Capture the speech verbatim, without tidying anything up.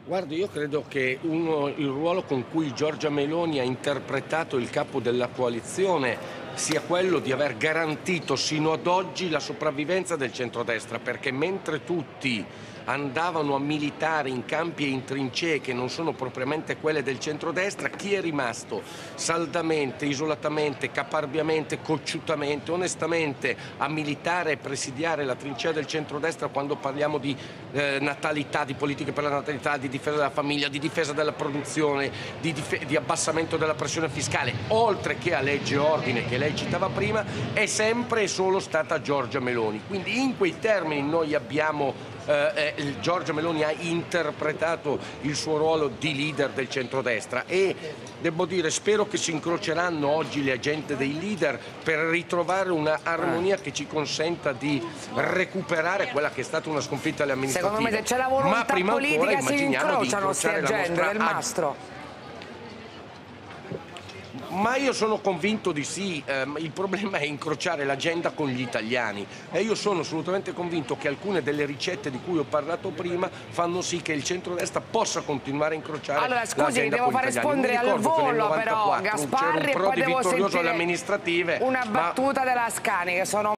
Guardi, io credo che uno, il ruolo con cui Giorgia Meloni ha interpretato il capo della coalizione sia quello di aver garantito sino ad oggi la sopravvivenza del centrodestra, perché mentre tutti andavano a militare in campi e in trincee che non sono propriamente quelle del centrodestra, chi è rimasto saldamente, isolatamente, caparbiamente, cocciutamente, onestamente a militare e presidiare la trincea del centrodestra quando parliamo di eh, natalità, di politiche per la natalità, di difesa della famiglia, di difesa della produzione, di, di abbassamento della pressione fiscale, oltre che a legge e ordine che lei citava prima, è sempre e solo stata Giorgia Meloni. Quindi in quei termini noi abbiamo Eh, eh, Giorgia Meloni ha interpretato il suo ruolo di leader del centrodestra e devo dire, spero che si incroceranno oggi le agende dei leader per ritrovare una armonia che ci consenta di recuperare quella che è stata una sconfitta alle amministrative. Secondo me se c'è la volontà Ma prima politica ancora si immaginiamo di incrociano queste incrociare la agende nostra del mastro. Ma io sono convinto di sì, ehm, il problema è incrociare l'agenda con gli italiani e io sono assolutamente convinto che alcune delle ricette di cui ho parlato prima fanno sì che il centrodestra possa continuare a incrociare allora, scusi, l'agenda devo con far gli italiani. rispondere al volo però Gasparri e poi devo vittorioso alle sentire amministrative, una ma battuta della Ascani che sono